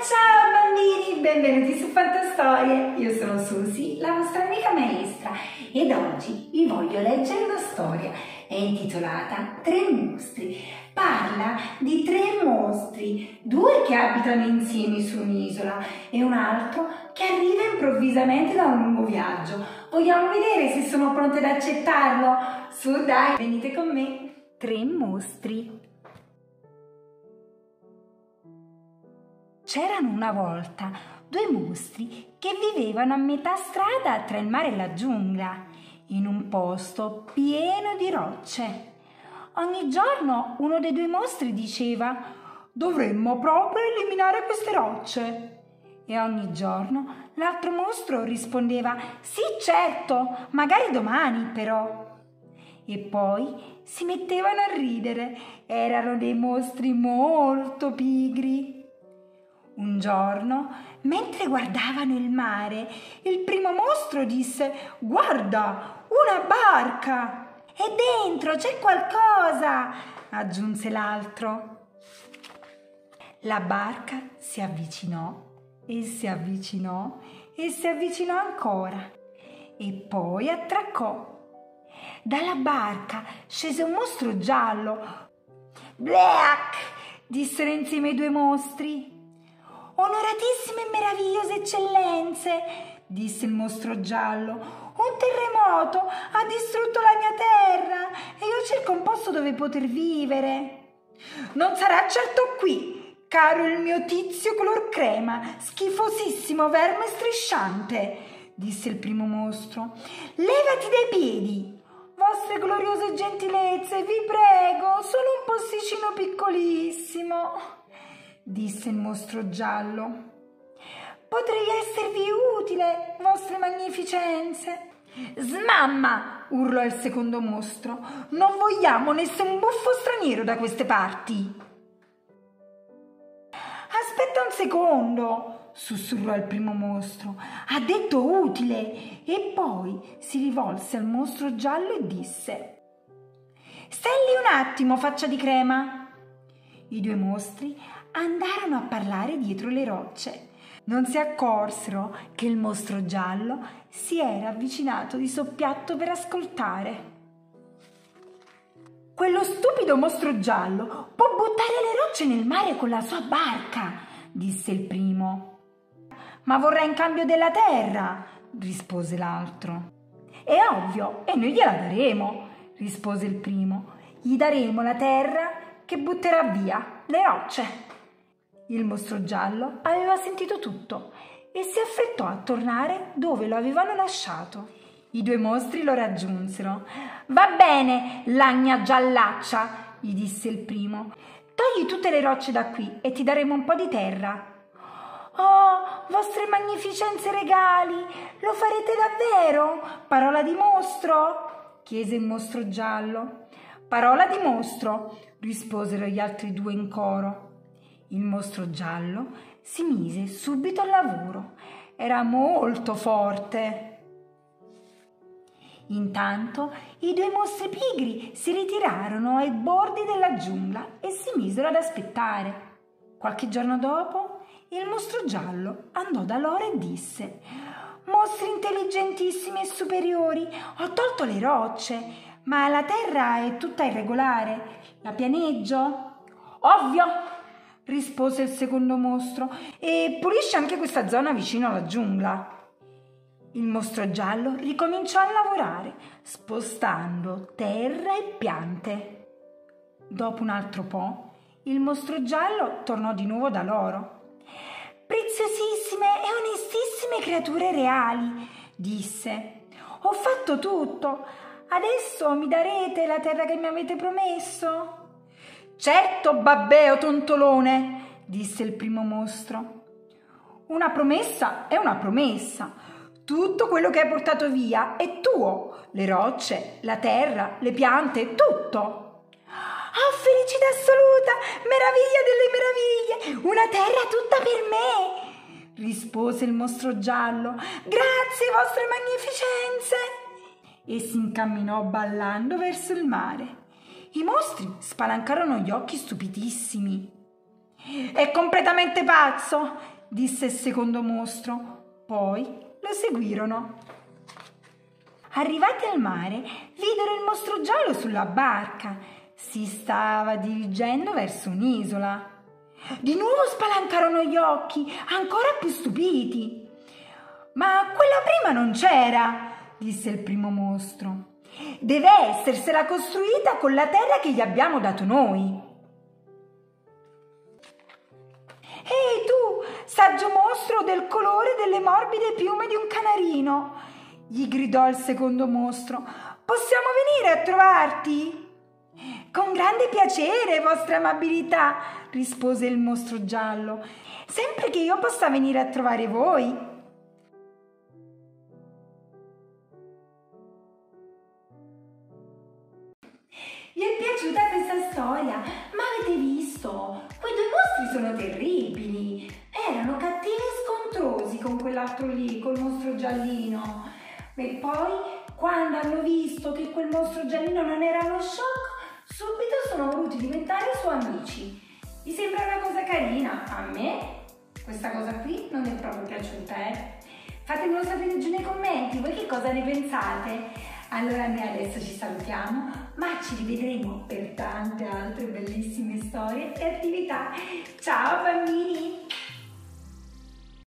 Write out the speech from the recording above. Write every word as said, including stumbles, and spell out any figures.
Ciao bambini, benvenuti su Fantastorie. Io sono Susi, la vostra amica maestra, ed oggi vi voglio leggere una storia. È intitolata Tre mostri. Parla di tre mostri, due che abitano insieme su un'isola e un altro che arriva improvvisamente da un lungo viaggio. Vogliamo vedere se sono pronte ad accettarlo? Su dai, venite con me. Tre mostri. C'erano una volta due mostri che vivevano a metà strada tra il mare e la giungla, in un posto pieno di rocce. Ogni giorno uno dei due mostri diceva: «Dovremmo proprio eliminare queste rocce». E ogni giorno l'altro mostro rispondeva: «Sì, certo, magari domani però». E poi si mettevano a ridere. Erano dei mostri molto pigri. Un giorno, mentre guardavano il mare, il primo mostro disse: «Guarda, una barca!» «E dentro c'è qualcosa!» aggiunse l'altro. La barca si avvicinò e si avvicinò e si avvicinò ancora e poi attraccò. Dalla barca scese un mostro giallo. «Bleak!» dissero insieme i due mostri. «Onoratissime e meravigliose eccellenze», disse il mostro giallo, «un terremoto ha distrutto la mia terra e io cerco un posto dove poter vivere». «Non sarà certo qui, caro il mio tizio color crema, schifosissimo verme strisciante», disse il primo mostro. «Levati dai piedi. Vostre gloriose gentilezze, vi prego, solo un posticino piccolissimo», disse il mostro giallo. «Potrei esservi utile, vostre magnificenze». «Smamma!» urlò il secondo mostro. «Non vogliamo nessun buffo straniero da queste parti». «Aspetta un secondo», sussurrò il primo mostro. «Ha detto utile». E poi si rivolse al mostro giallo e disse: «Stai lì un attimo, faccia di crema». I due mostri andarono a parlare dietro le rocce. Non si accorsero che il mostro giallo si era avvicinato di soppiatto per ascoltare. «Quello stupido mostro giallo può buttare le rocce nel mare con la sua barca», disse il primo. «Ma vorrà in cambio della terra», rispose l'altro. «È ovvio, e noi gliela daremo», rispose il primo. «Gli daremo la terra che butterà via le rocce». Il mostro giallo aveva sentito tutto e si affrettò a tornare dove lo avevano lasciato. I due mostri lo raggiunsero. «Va bene, lagna giallaccia», gli disse il primo. «Togli tutte le rocce da qui e ti daremo un po' di terra». «Oh, vostre magnificenze regali, lo farete davvero? Parola di mostro?» chiese il mostro giallo. «Parola di mostro», risposero gli altri due in coro. Il mostro giallo si mise subito al lavoro. Era molto forte. Intanto i due mostri pigri si ritirarono ai bordi della giungla e si misero ad aspettare. Qualche giorno dopo il mostro giallo andò da loro e disse: «Mostri intelligentissimi e superiori, ho tolto le rocce, ma la terra è tutta irregolare. La pianeggio?» «Ovvio», rispose il secondo mostro, «e pulisce anche questa zona vicino alla giungla». Il mostro giallo ricominciò a lavorare, spostando terra e piante. Dopo un altro po', il mostro giallo tornò di nuovo da loro. «Preziosissime e onestissime creature reali», disse, «ho fatto tutto. Adesso mi darete la terra che mi avete promesso?» «Certo, babbeo tontolone», disse il primo mostro. «Una promessa è una promessa. Tutto quello che hai portato via è tuo. Le rocce, la terra, le piante, tutto». «Oh, felicità assoluta! Meraviglia delle meraviglie! Una terra tutta per me!» rispose il mostro giallo. «Grazie, vostre magnificenze!» E si incamminò ballando verso il mare. I mostri spalancarono gli occhi stupidissimi. «È completamente pazzo!» disse il secondo mostro. Poi lo seguirono. Arrivati al mare, videro il mostro giallo sulla barca. Si stava dirigendo verso un'isola. Di nuovo spalancarono gli occhi, ancora più stupiti. «Ma quella prima non c'era», disse il primo mostro. «Deve essersela costruita con la terra che gli abbiamo dato noi». «Ehi tu, saggio mostro del colore delle morbide piume di un canarino», gli gridò il secondo mostro, «possiamo venire a trovarti?» «Con grande piacere, vostra amabilità», rispose il mostro giallo, «sempre che io possa venire a trovare voi». Vi è piaciuta questa storia? Ma avete visto? Quei due mostri sono terribili. Erano cattivi e scontrosi con quell'altro lì, col mostro giallino. E poi, quando hanno visto che quel mostro giallino non era uno sciocco, subito sono voluti diventare suoi amici. Vi sembra una cosa carina? A me questa cosa qui non è proprio piaciuta, eh? Fatemelo sapere giù nei commenti, voi che cosa ne pensate? Allora noi adesso ci salutiamo, ma ci rivedremo per tante altre bellissime storie e attività. Ciao bambini!